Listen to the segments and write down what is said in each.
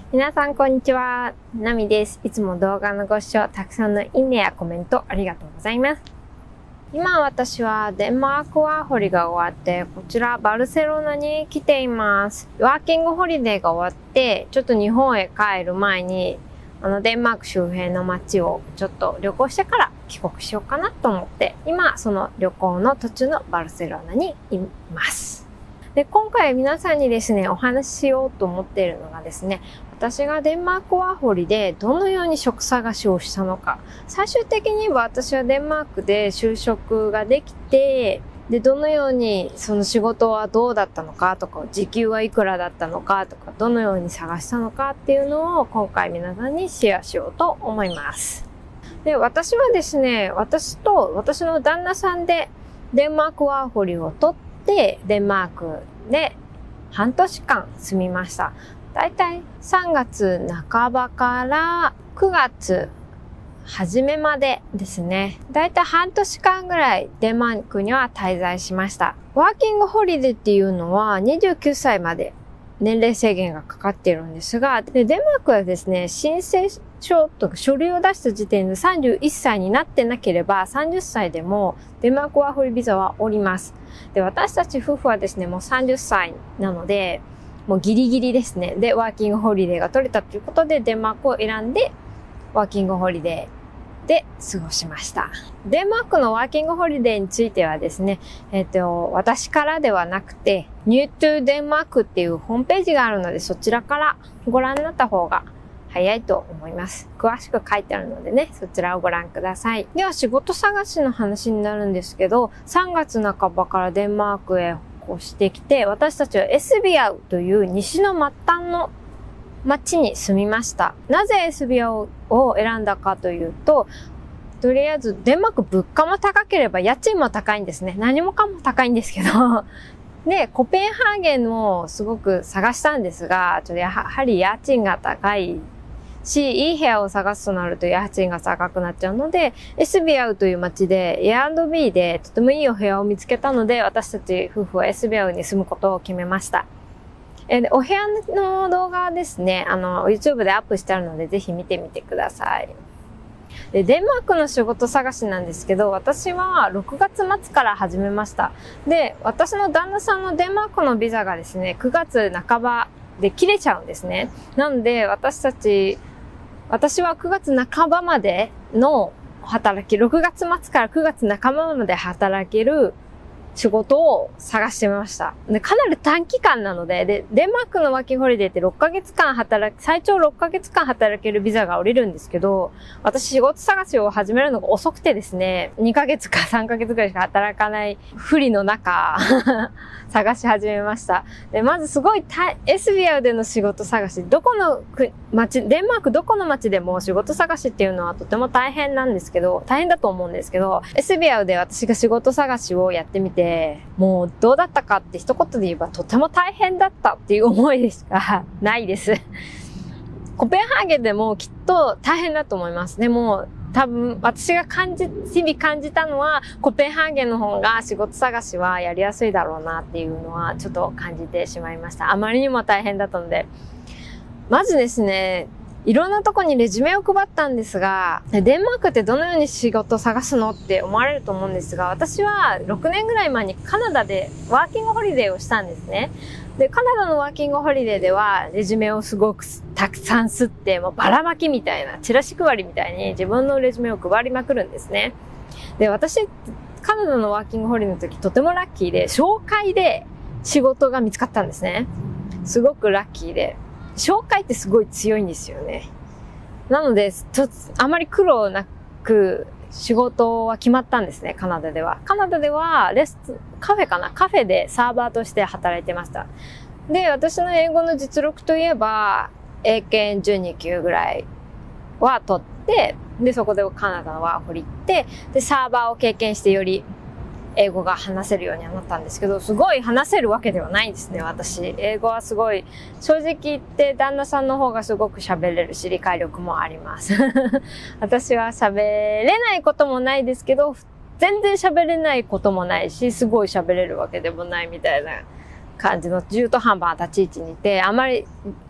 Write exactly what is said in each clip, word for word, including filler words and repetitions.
皆さんこんにちは。ナミです。いつも動画のご視聴、たくさんのいいねやコメントありがとうございます。今私はデンマークワーホリが終わって、こちらバルセロナに来ています。ワーキングホリデーが終わって、ちょっと日本へ帰る前に、あのデンマーク周辺の街をちょっと旅行してから帰国しようかなと思って、今その旅行の途中のバルセロナにいます。で、今回皆さんにですね、お話ししようと思っているのがですね、私がデンマークワーホリでどのように職探しをしたのか。最終的には私はデンマークで就職ができて、で、どのようにその仕事はどうだったのかとか、時給はいくらだったのかとか、どのように探したのかっていうのを今回皆さんにシェアしようと思います。で、私はですね、私と私の旦那さんでデンマークワーホリを取って、デンマークで半年間住みました。だいたいさんがつなかばからくがつはじめまでですね。だいたい半年間ぐらいデンマークには滞在しました。ワーキングホリデーっていうのはにじゅうきゅうさいまで年齢制限がかかっているんですが、でデンマークはですね、申請書とか書類を出した時点でさんじゅういっさいになってなければさんじゅっさいでもデンマークワーホリビザはおります。で、私たち夫婦はですね、もうさんじゅっさいなので、もうギリギリですね。で、ワーキングホリデーが取れたということで、デンマークを選んで、ワーキングホリデーで過ごしました。デンマークのワーキングホリデーについてはですね、えっと、私からではなくて、New to Denmark っていうホームページがあるので、そちらからご覧になった方が早いと思います。詳しく書いてあるのでね、そちらをご覧ください。では、仕事探しの話になるんですけど、さんがつなかばからデンマークへをしてきて、私たちはエスビアウという西の末端の町に住みました。なぜエスビアウを選んだかというと、とりあえずデンマーク物価も高ければ家賃も高いんですね。何もかも高いんですけど。で、コペンハーゲンもすごく探したんですが、ちょっとやはり家賃が高いし、いい部屋を探すとなると家賃が高くなっちゃうので、エスビアウという街で エーアンドビー でとてもいいお部屋を見つけたので、私たち夫婦はエスビアウに住むことを決めました。えでお部屋の動画はですね、あの、YouTube でアップしてあるので、ぜひ見てみてください。で、デンマークの仕事探しなんですけど、私はろくがつまつから始めました。で、私の旦那さんのデンマークのビザがですね、くがつなかばで切れちゃうんですね。なので、私たち、私はくがつなかばまでの働き、ろくがつまつからくがつなかばまで働ける仕事を探してみました。で、かなり短期間なので、で、デンマークのワーキングホリデーってろっかげつかん働き、最長ろっかげつかん働けるビザが下りるんですけど、私仕事探しを始めるのが遅くてですね、にかげつかさんかげつくらいしか働かない不利の中、探し始めました。で、まずすごいエスビアでの仕事探し、どこの町、デンマークどこの町でも仕事探しっていうのはとても大変なんですけど、大変だと思うんですけど、エスビアで私が仕事探しをやってみて、もうどうだったかって一言で言えばとても大変だったっていう思いでしかないです。コペンハーゲンでもきっと大変だと思います。でも多分私が感じ、日々感じたのはコペンハーゲンの方が仕事探しはやりやすいだろうなっていうのはちょっと感じてしまいました。あまりにも大変だったので。まずですね、いろんなとこにレジュメを配ったんですが、デンマークってどのように仕事を探すのって思われると思うんですが、私はろくねんぐらい前にカナダでワーキングホリデーをしたんですね。で、カナダのワーキングホリデーではレジュメをすごくたくさん吸って、もうばらまきみたいな、チラシ配りみたいに自分のレジュメを配りまくるんですね。で、私、カナダのワーキングホリデーの時とてもラッキーで、紹介で仕事が見つかったんですね。すごくラッキーで。紹介ってすごい強いんですよね。なので、とあまり苦労なく仕事は決まったんですね、カナダでは。カナダではレスカフェかなカフェでサーバーとして働いてました。で、私の英語の実力といえば、英検じゅうにきゅうぐらいは取って、で、そこでカナダのワーホリ行って、で、サーバーを経験してより英語が話せるようにはなったんですけど、すごい話せるわけではないんですね、私。英語はすごい、正直言って旦那さんの方がすごく喋れるし、理解力もあります。私は喋れないこともないですけど、全然喋れないこともないし、すごい喋れるわけでもないみたいな感じの中途半端な立ち位置にいて、あまり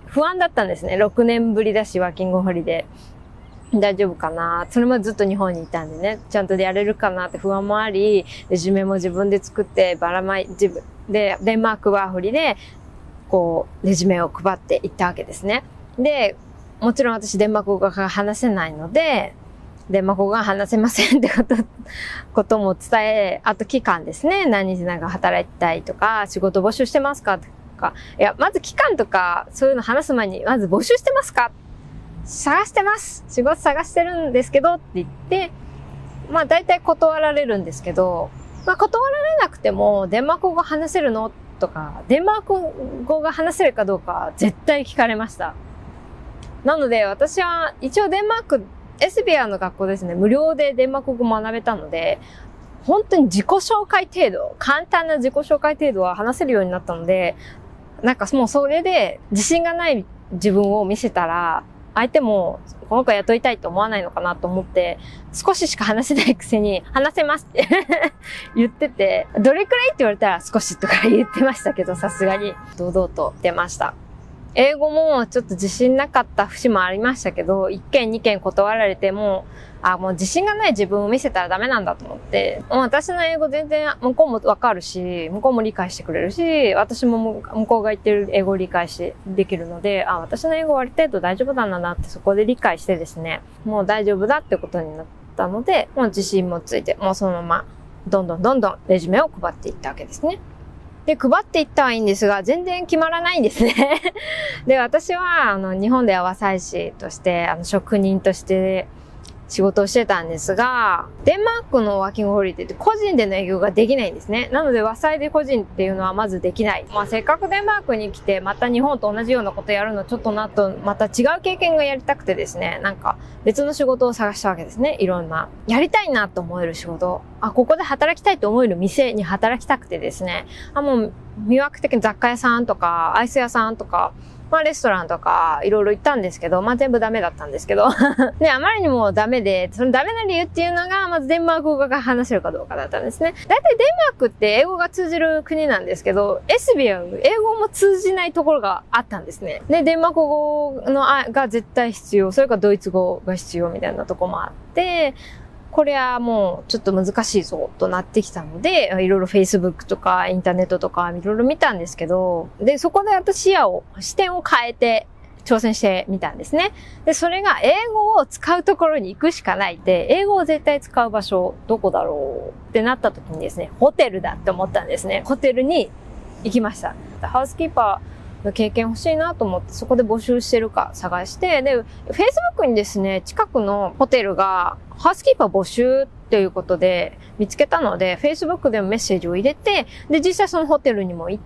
不安だったんですね。ろくねんぶりだし、ワーキングホリデー。大丈夫かな、それもずっと日本にいたんでね、ちゃんとやれるかなって不安もあり、レジュメも自分で作って、ばらまい、自分で、デンマークワーホリで、こう、レジュメを配っていったわけですね。で、もちろん私デンマーク語が話せないので、デンマーク語が話せませんってこと、ことも伝え、あと期間ですね。何日なんか働きたいとか、仕事募集してますかとか。いや、まず期間とか、そういうの話す前に、まず募集してますか、探してます、仕事探してるんですけどって言って、まあ大体断られるんですけど、まあ断られなくても、デンマーク語が話せるのとか、デンマーク語が話せるかどうか絶対聞かれました。なので私は一応デンマーク、エスビアの学校ですね、無料でデンマーク語学べたので、本当に自己紹介程度、簡単な自己紹介程度は話せるようになったので、なんかもうそれで自信がない自分を見せたら、相手もこの子雇いたいと思わないのかなと思って、少ししか話せないくせに話せますって言ってて、どれくらいって言われたら少しとか言ってましたけど、さすがに堂々と出ました。英語もちょっと自信なかった節もありましたけど、一件二件断られても、あ、もう自信がない自分を見せたらダメなんだと思って、もう私の英語全然向こうもわかるし、向こうも理解してくれるし、私も向こうが言ってる英語を理解し、できるので、あ、私の英語割と程度大丈夫なんだなってそこで理解してですね、もう大丈夫だってことになったので、もう自信もついて、もうそのまま、どんどんどんどんレジュメを配っていったわけですね。で、配っていったはいいんですが、全然決まらないんですね。で、私は、あの、日本では和裁師として、あの、職人として仕事をしてたんですが、デンマークのワーキングホリデーって個人での営業ができないんですね。なので和裁で個人っていうのはまずできない。まあせっかくデンマークに来てまた日本と同じようなことやるのちょっとなと、また違う経験がやりたくてですね、なんか別の仕事を探したわけですね。いろんな。やりたいなと思える仕事。あ、ここで働きたいと思える店に働きたくてですね。あ、もう魅惑的に雑貨屋さんとかアイス屋さんとか、まあレストランとかいろいろ行ったんですけど、まあ全部ダメだったんですけど。で、あまりにもダメで、そのダメな理由っていうのが、まずデンマーク語が話せるかどうかだったんですね。だいたいデンマークって英語が通じる国なんですけど、エスビアン、英語も通じないところがあったんですね。で、デンマーク語のあが絶対必要、それからドイツ語が必要みたいなところもあって、これはもうちょっと難しいぞとなってきたので、いろいろ Facebook とかインターネットとかいろいろ見たんですけど、で、そこで私視野を、視点を変えて挑戦してみたんですね。で、それが英語を使うところに行くしかないって、英語を絶対使う場所どこだろうってなった時にですね、ホテルだって思ったんですね。ホテルに行きました。ハウスキーパー、経験欲しいなと思って、そこで募集してるか探して、で、Facebook にですね、近くのホテルが、ハウスキーパー募集っていうことで見つけたので、Facebook でもメッセージを入れて、で、実際そのホテルにも行って、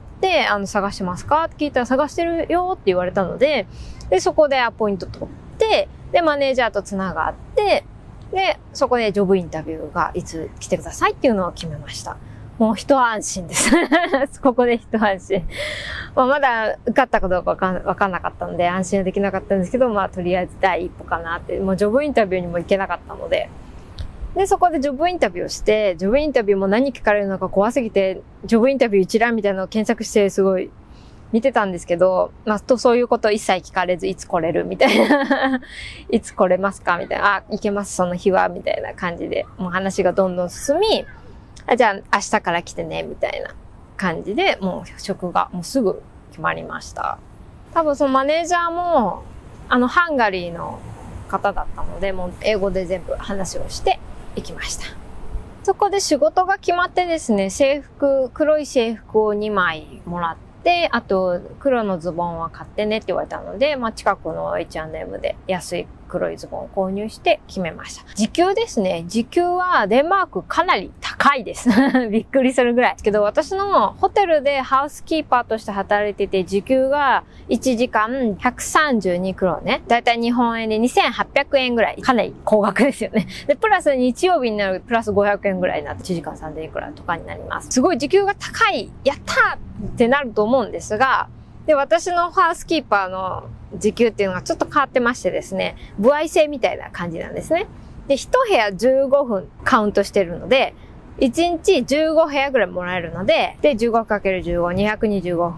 あの、探してますかって聞いたら探してるよって言われたので、で、そこでアポイント取って、で、マネージャーとつながって、で、そこでジョブインタビューがいつ来てくださいっていうのを決めました。もう一安心です。ここで一安心。まあ、まだ受かったかどうかわかん、わかんなかったので安心はできなかったんですけど、まあとりあえず第一歩かなって、もうジョブインタビューにも行けなかったので。で、そこでジョブインタビューをして、ジョブインタビューも何聞かれるのか怖すぎて、ジョブインタビュー一覧みたいなのを検索してすごい見てたんですけど、まあとそういうこと一切聞かれず、いつ来れるみたいな。いつ来れますかみたいな。あ、行けますその日はみたいな感じで、もう話がどんどん進み、あ、じゃあ明日から来てね、みたいな感じで、もう職がもうすぐ決まりました。多分そのマネージャーも、あの、ハンガリーの方だったので、もう英語で全部話をして行きました。そこで仕事が決まってですね、制服、黒い制服をにまいもらって、あと黒のズボンは買ってねって言われたので、まあ近くの エイチアンドエム で安い黒いズボンを購入して決めました。時給ですね。時給はデンマークかなり高いです。びっくりするぐらい。ですけど私のホテルでハウスキーパーとして働いてて時給がいちじかんひゃくさんじゅうにクロね。だいたい日本円でにせんはっぴゃくえんぐらい。かなり高額ですよね。で、プラス日曜日になるプラスごひゃくえんぐらいになっていちじかんさんぜんえんくらいとかになります。すごい時給が高い。やったーってなると思うんですが、で、私のハウスキーパーの時給っていうのがちょっと変わってましてですね、歩合制みたいな感じなんですね。で、一部屋じゅうごふんカウントしてるので、いちにちじゅうごへやぐらいもらえるので、で、じゅうごかけるじゅうご、にひゃくにじゅうごふん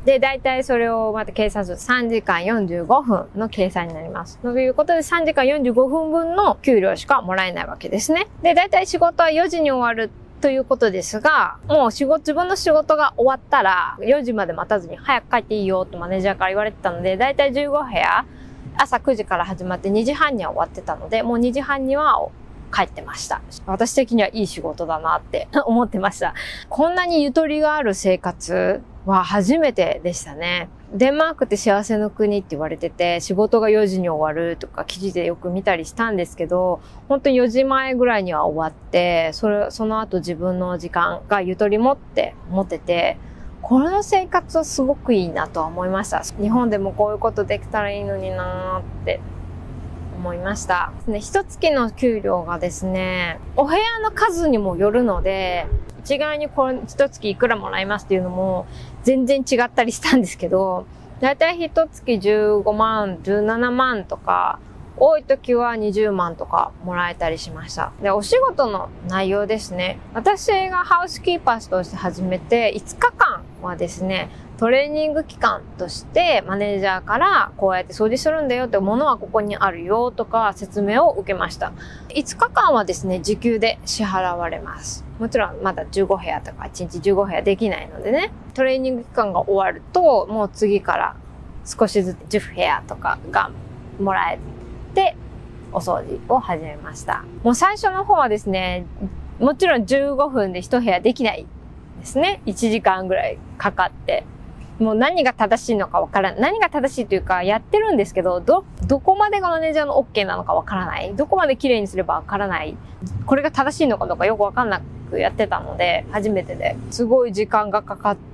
で、大体それをまた計算するとさんじかんよんじゅうごふんの計算になります。ということでさんじかんよんじゅうごふんぶんの給料しかもらえないわけですね。で、大体仕事はよじに終わるということですが、もう仕事、自分の仕事が終わったらよじまで待たずに早く帰っていいよとマネージャーから言われてたので、大体じゅうごへや、朝くじから始まってにじはんには終わってたので、もうにじはんには帰ってました。私的にはいい仕事だなって思ってました。こんなにゆとりがある生活は初めてでしたね。デンマークって幸せの国って言われてて、仕事がよじに終わるとか記事でよく見たりしたんですけど、本当によじまえぐらいには終わって、それ、その後自分の時間がゆとり持って持ってて、この生活はすごくいいなとは思いました。日本でもこういうことできたらいいのになーって思いました。一月の給料がですね、お部屋の数にもよるので、一概にこれ一月いくらもらいますっていうのも全然違ったりしたんですけど、だいたい一月じゅうごまん、じゅうななまんとか、多い時はにじゅうまんとかもらえたりしました。で、お仕事の内容ですね。私がハウスキーパーとして始めていつかかんはですね、トレーニング期間としてマネージャーからこうやって掃除するんだよってものはここにあるよとか説明を受けました。いつかかんはですね、時給で支払われます。もちろんまだじゅうごへやとかいちにちじゅうごへやできないのでね、トレーニング期間が終わるともう次から少しずつじゅうへやとかがもらえてお掃除を始めました。もう最初の方はですね、もちろんじゅうごふんでいちへやできないですね。いちじかんぐらいかかって。もう何が正しいのかわからない。何が正しいというか、やってるんですけど、ど、どこまでがマネージャーの OK なのかわからない。どこまで綺麗にすればわからない。これが正しいのかどうかよくわかんなくやってたので、初めてで。すごい時間がかかって、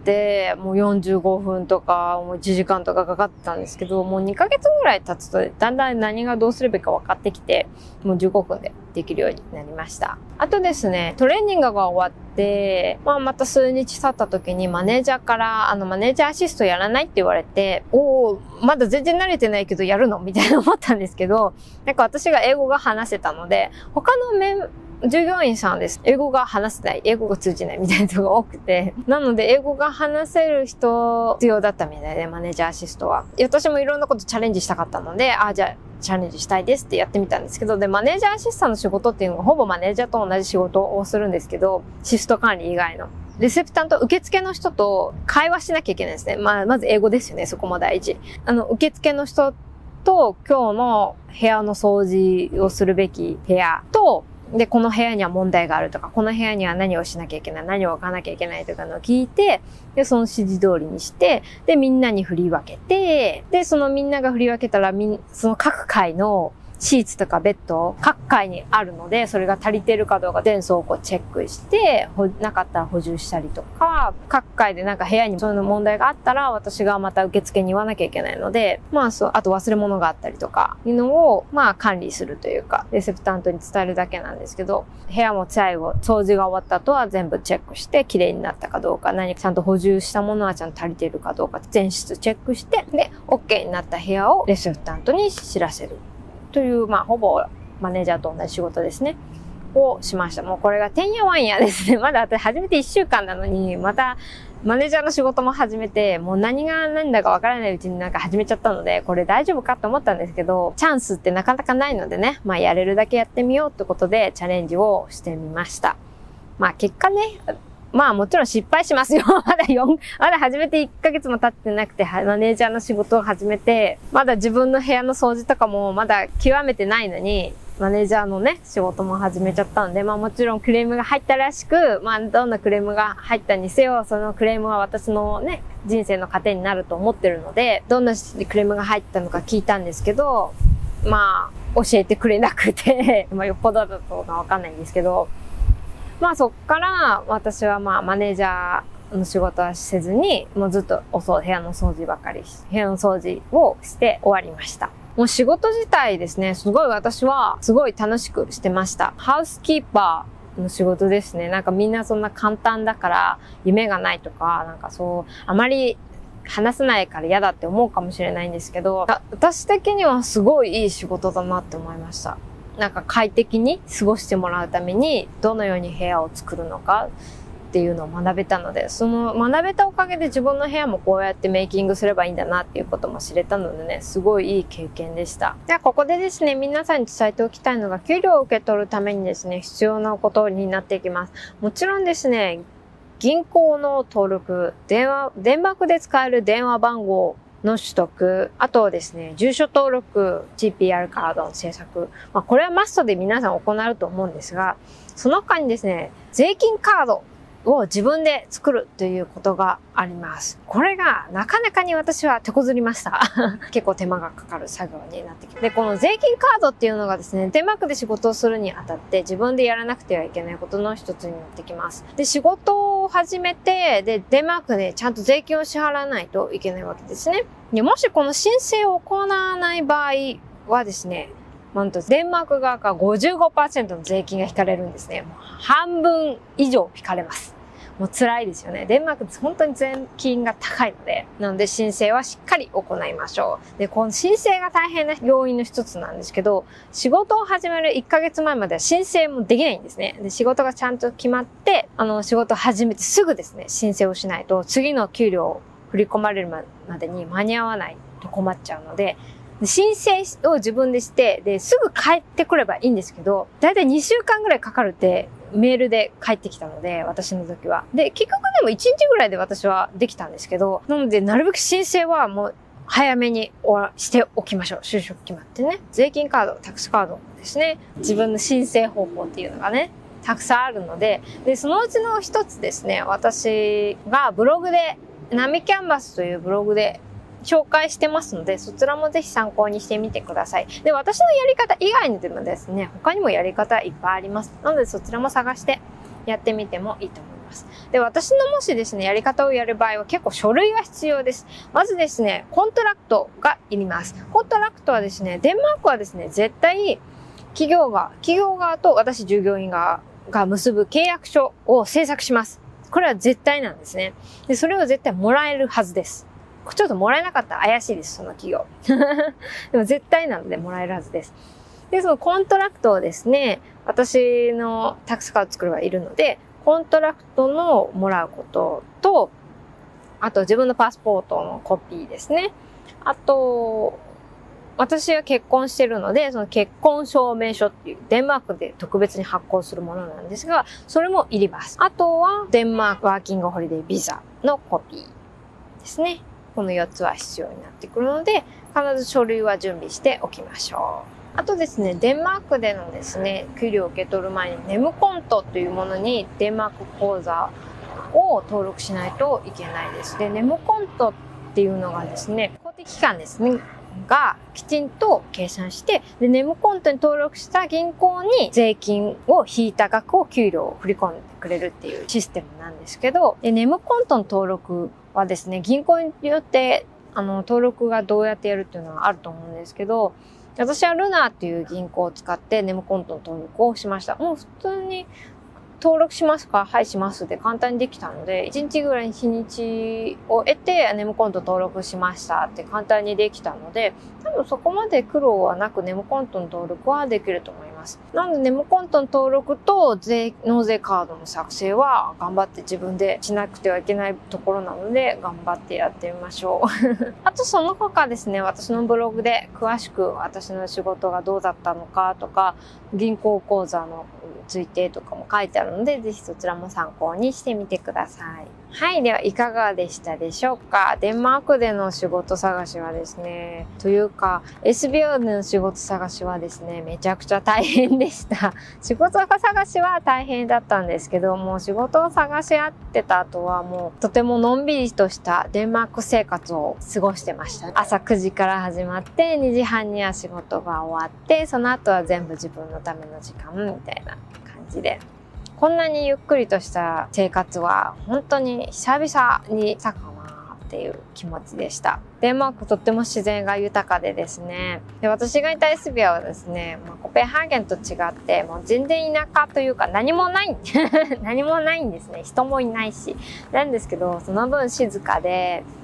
もうよんじゅうごふんとか、もういちじかんとかかかってたんですけど、もうにかげつぐらい経つと、だんだん何がどうすればいいか分かってきて、もうじゅうごふんでできるようになりました。あとですね、トレーニングが終わって、まあまた数日経った時にマネージャーから、あのマネージャーアシストやらないって言われて、おー、まだ全然慣れてないけどやるのみたいな思ったんですけど、なんか私が英語が話せたので、他のメン、従業員さんです。英語が話せない、英語が通じないみたいな人が多くて。なので、英語が話せる人必要だったみたいで、マネージャーアシストは。私もいろんなことチャレンジしたかったので、あ、じゃあ、チャレンジしたいですってやってみたんですけど、で、マネージャーアシストの仕事っていうのがほぼマネージャーと同じ仕事をするんですけど、シフト管理以外の。レセプタント、受付の人と会話しなきゃいけないですね。まあ、まず英語ですよね。そこも大事。あの、受付の人と今日の部屋の掃除をするべき部屋と、で、この部屋には問題があるとか、この部屋には何をしなきゃいけない、何を置かなきゃいけないとかのを聞いて、で、その指示通りにして、で、みんなに振り分けて、で、そのみんなが振り分けたら、みん、その各階のシーツとかベッド、各階にあるので、それが足りてるかどうか全倉庫チェックして、なかったら補充したりとか、各階でなんか部屋にそういう問題があったら、私がまた受付に言わなきゃいけないので、まあそう、あと忘れ物があったりとか、いうのを、まあ管理するというか、レセプタントに伝えるだけなんですけど、部屋も最後、掃除が終わった後は全部チェックして、綺麗になったかどうか、何かちゃんと補充したものはちゃんと足りてるかどうか、全室チェックして、で、OK になった部屋をレセプタントに知らせる。という、まあ、ほぼマネージャーと同じ仕事ですね。をしました。もうこれがてんやわんやですね。まだ私始めていっしゅうかんなのに、またマネージャーの仕事も始めて、もう何が何だかわからないうちになんか始めちゃったので、これ大丈夫かと思ったんですけど、チャンスってなかなかないのでね、まあやれるだけやってみようってことでチャレンジをしてみました。まあ結果ね、まあもちろん失敗しますよ。まだよん、まだ始めていっかげつも経ってなくて、マネージャーの仕事を始めて、まだ自分の部屋の掃除とかもまだ極めてないのに、マネージャーのね、仕事も始めちゃったので、まあもちろんクレームが入ったらしく、まあどんなクレームが入ったにせよ、そのクレームは私のね、人生の糧になると思ってるので、どんなクレームが入ったのか聞いたんですけど、まあ教えてくれなくて、まあよっぽどだとかわかんないんですけど、まあそっから私はまあマネージャーの仕事はせずに、もうずっとおそう部屋の掃除ばかりし、部屋の掃除をして終わりました。もう仕事自体ですね、すごい私はすごい楽しくしてました。ハウスキーパーの仕事ですね。なんかみんなそんな簡単だから夢がないとか、なんかそう、あまり話せないから嫌だって思うかもしれないんですけど、私的にはすごいいい仕事だなって思いました。なんか快適に過ごしてもらうためにどのように部屋を作るのか、 っていうのを学べたので、その学べたおかげで自分の部屋もこうやってメイキングすればいいんだなっていうことも知れたのでね、すごいいい経験でした。じゃあここでですね、皆さんに伝えておきたいのが、給料を受け取るためにですね、必要なことになっていきます。もちろんですね、銀行の登録、電話、電幕で使える電話番号の取得、あとですね、住所登録、ジーピーアール カードの制作。まあ、これはマストで皆さん行うと思うんですが、その他にですね、税金カードを自分で作るということがあります。これがなかなかに私は手こずりました。結構手間がかかる作業になってきて。で、この税金カードっていうのがですね、デンマークで仕事をするにあたって自分でやらなくてはいけないことの一つになってきます。で、仕事を始めて、で、デンマークでちゃんと税金を支払わないといけないわけですね。で、もしこの申請を行わない場合はですね、なんとデンマーク側から ごじゅうごパーセント の税金が引かれるんですね。もう半分以上引かれます。もう辛いですよね。デンマークって本当に税金が高いので、なので申請はしっかり行いましょう。で、この申請が大変な要因の一つなんですけど、仕事を始めるいっかげつまえまでは申請もできないんですね。で、仕事がちゃんと決まって、あの、仕事を始めてすぐですね、申請をしないと、次の給料を振り込まれるまでに間に合わないと困っちゃうので、申請を自分でして、で、すぐ帰ってくればいいんですけど、だいたいにしゅうかんぐらいかかるってメールで帰ってきたので、私の時は。で、結局でもいちにちぐらいで私はできたんですけど、なので、なるべく申請はもう早めにしておきましょう。就職決まってね。税金カード、タックスカードですね。自分の申請方法っていうのがね、たくさんあるので、で、そのうちの一つですね、私がブログで、ナミキャンバスというブログで紹介してますので、そちらもぜひ参考にしてみてください。で、私のやり方以外にでもですね、他にもやり方いっぱいあります。なのでそちらも探してやってみてもいいと思います。で、私のもしですね、やり方をやる場合は結構書類が必要です。まずですね、コントラクトがいります。コントラクトはですね、デンマークはですね、絶対企業が、企業側と私従業員側が結ぶ契約書を制作します。これは絶対なんですね。で、それを絶対もらえるはずです。ちょっともらえなかったら怪しいです、その企業。でも絶対なのでもらえるはずです。で、そのコントラクトをですね、私のタックスカード作るはいるので、コントラクトのもらうことと、あと自分のパスポートのコピーですね。あと、私は結婚してるので、その結婚証明書っていうデンマークで特別に発行するものなんですが、それもいります。あとは、デンマークワーキングホリデービザのコピーですね。このよっつは必要になってくるので、必ず書類は準備しておきましょう。あとですね、デンマークでのですね、給料を受け取る前にネムコントというものにデンマーク口座を登録しないといけないです。で、ネムコントっていうのがですね、公的機関ですね、がきちんと計算して、で、ネムコントに登録した銀行に税金を引いた額を給料を振り込んでくれるっていうシステムなんですけど、で、ネムコントの登録はですね、銀行によって、あの、登録がどうやってやるっていうのはあると思うんですけど、私はルナーっていう銀行を使ってネムコントの登録をしました。もう普通に登録しますか？はい、しますで簡単にできたので、いちにちぐらいに日にちを得てネムコント登録しましたって簡単にできたので、多分そこまで苦労はなくネムコントの登録はできると思います。なのでネムコントの登録と税、納税カードの作成は頑張って自分でしなくてはいけないところなので頑張ってやってみましょう。あとその他ですね、私のブログで詳しく私の仕事がどうだったのかとか、銀行口座のついてとかも書いてあるので、ぜひそちらも参考にしてみてください。はい。では、いかがでしたでしょうか？デンマークでの仕事探しはですね、というか、エスビーオー での仕事探しはですね、めちゃくちゃ大変でした。仕事探しは大変だったんですけど、もう仕事を探し合ってた後はもう、とてものんびりとしたデンマーク生活を過ごしてました。朝くじから始まって、にじはんには仕事が終わって、その後は全部自分のための時間みたいな感じで。こんなにゆっくりとした生活は本当に久々にしたかなっていう気持ちでした。デンマークとっても自然が豊かでですね。で、私がいたエスビアはですね、まあ、コペンハーゲンと違って、もう全然田舎というか何もない。何もないんですね。人もいないし。なんですけど、その分静かで、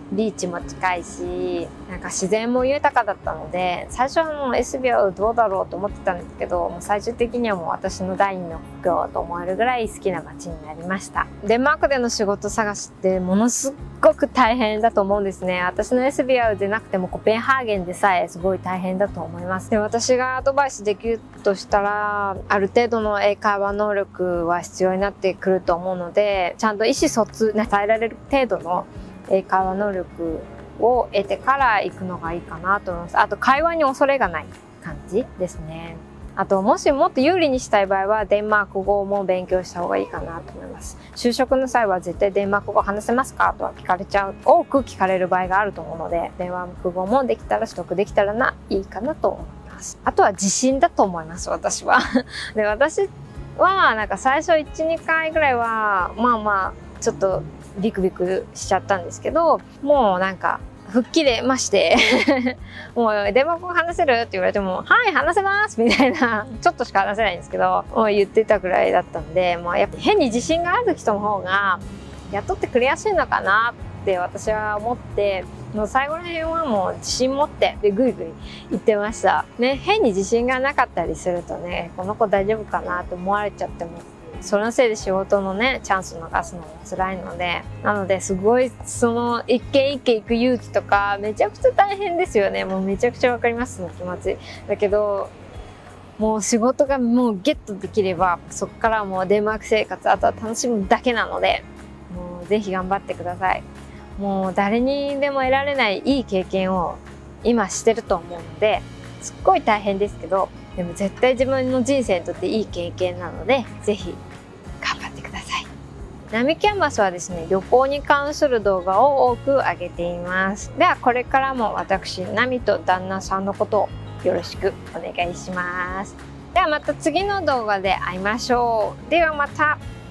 ビーチも近いし、なんか自然も豊かだったので、最初はもうエスビアどうだろうと思ってたんですけど、もう最終的にはもう私の第二の故郷と思えるぐらい好きな街になりました。デンマークでの仕事探しってものすっごく大変だと思うんですね。私のエスビアでなくてもコペンハーゲンでさえすごい大変だと思います。で、私がアドバイスできるとしたら、ある程度の英会話能力は必要になってくると思うので、ちゃんと意思疎通、ね、伝えられる程度の英会話能力を得てから行くのがいいかなと思います。あと会話に恐れがない感じですね。あともしもっと有利にしたい場合はデンマーク語も勉強した方がいいかなと思います。就職の際は絶対デンマーク語話せますかとは聞かれちゃう、多く聞かれる場合があると思うので、デンマーク語もできたら取得できたらないいかなと思います。あとは自信だと思います、私は。で、私はなんか最初いち、にかいぐらいはまあまあちょっとビクビクしちゃったんですけど、もうなんか吹っ切れましてもうデンマーク語話せるって言われてもはい話せますみたいな、ちょっとしか話せないんですけどもう言ってたくらいだったんで、もうやっぱ変に自信がある人の方が雇ってくれやすいのかなって私は思って、もう最後ら辺はもう自信持ってでグイグイ言ってましたね。変に自信がなかったりするとね、この子大丈夫かなと思われちゃっても、そのせいで仕事のねチャンス逃すのも辛いので、なのですごいその一軒一軒行く勇気とかめちゃくちゃ大変ですよね。もうめちゃくちゃわかります、その気持ち。だけどもう仕事がもうゲットできればそこからもうデンマーク生活あとは楽しむだけなので、もうぜひ頑張ってください。もう誰にでも得られないいい経験を今してると思うので、すっごい大変ですけど、でも絶対自分の人生にとっていい経験なので、ぜひ頑張ってください。ナミキャンバスはですね、旅行に関する動画を多く上げています。ではこれからも私ナミと旦那さんのことをよろしくお願いします。ではまた次の動画で会いましょう。ではまた。